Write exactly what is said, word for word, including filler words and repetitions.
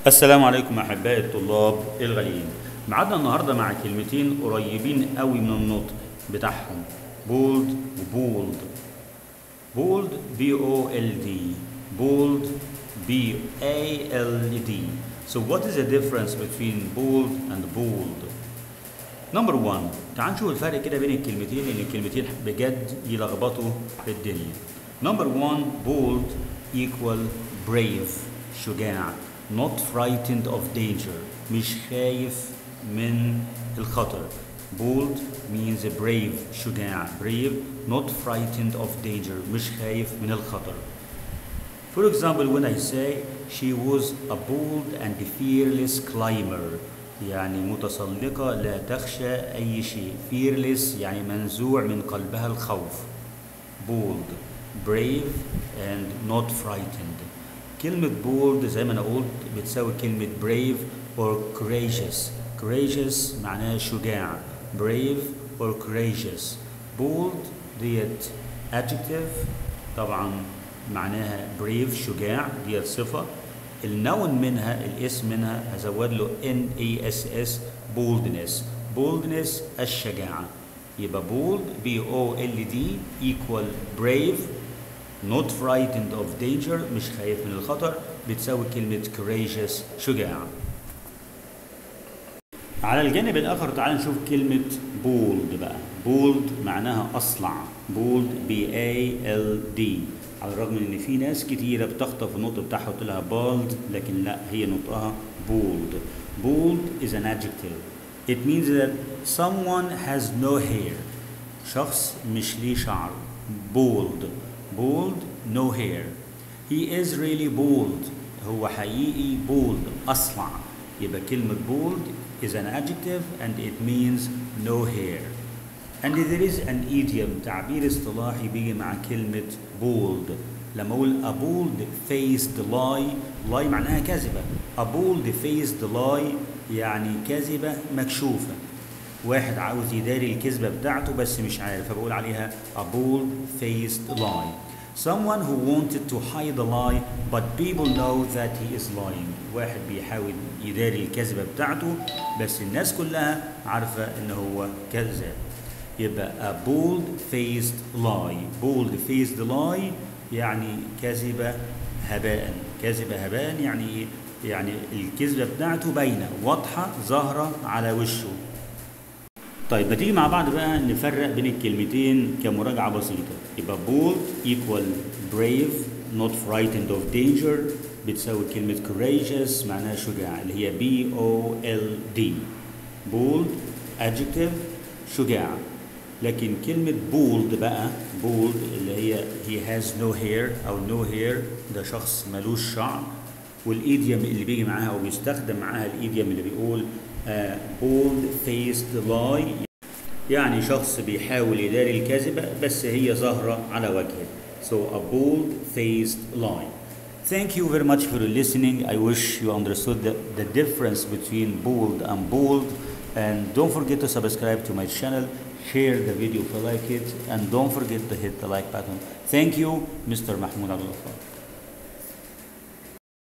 السلام عليكم احبائي الطلاب الغاليين. معادنا النهارده مع كلمتين قريبين قوي من النطق بتاعهم، بولد وبولد. بولد بي او ال دي، بولد بي اي ال دي. So what is the difference between bold and bold? Number one، تعال نشوف الفرق كده بين الكلمتين لان الكلمتين بجد يلخبطوا الدنيا. Number one، bold equal brave، شجاع. Not frightened of danger، مش خايف من الخطر. Bold means brave، شجاع. Brave not frightened of danger، مش خايف من الخطر. For example, when I say she was a bold and fearless climber، يعني متسلقة لا تخشى أي شيء. Fearless يعني منزوع من قلبها الخوف. Bold، brave and not frightened. كلمة bold زي ما أنا قلت بتساوي كلمة brave or courageous. courageous معناها شجاع. brave or courageous. bold ديت adjective طبعا معناها brave شجاع، ديت صفة. النون منها الاسم منها هزود له N A S S boldness. boldness الشجاعة. يبقى bold B O L D equal brave not frightened of danger، مش خايف من الخطر، بتساوي كلمة courageous شجاع. على الجانب الآخر تعال نشوف كلمة bold بقى. bold معناها أصلع. bold B A L D. على الرغم من إن في ناس كتيرة بتخطف النطق بتاعها وتقول لها bold، لكن لا، هي نطقها bold. bold is an adjective. It means that someone has no hair. شخص مش ليه شعر. bold. bold no hair. He is really bold. هو حقيقي bold أصلع. يبقى كلمة bold is an adjective and it means no hair. And there is an idiom، تعبير اصطلاحي بيجي مع كلمة bold. لما أقول a bold faced lie، lie معناها كذبة. a bold faced lie يعني كذبة مكشوفة. واحد عاوز يداري الكذبة بتاعته بس مش عارف، فبقول عليها a bold faced lie. Someone who wanted to hide a lie but people know that he is lying. واحد بيحاول يداري الكذبة بتاعته بس الناس كلها عارفة إن هو كذاب. يبقى a bold faced lie. bold faced lie يعني كذبة هباء. كذبة هباء يعني إيه؟ يعني الكذبة بتاعته باينة واضحة ظاهرة على وشه. طيب ما تيجي مع بعض بقى نفرق بين الكلمتين كمراجعة بسيطة. يبقى bold equal brave not frightened of danger، بتساوي كلمة courageous معناها شجاع اللي هي B O L D. bold adjective شجاع. لكن كلمة bold بقى bold اللي هي he has no hair أو no hair، ده شخص ملوش شعر. والإيديوم اللي بيجي معاها أو بيستخدم معاها الإيديوم اللي بيقول Uh, bold faced lie، يعني شخص بيحاول يداري الكذبة بس هي ظاهرة على وجهه. So a bold faced lie. Thank you very much for listening. I wish you understood the, the difference between bold and bold. And don't forget to subscribe to my channel, share the video if you like it, and don't forget to hit the like button. Thank you, Mister Mahmoud Abdul Ghaffar.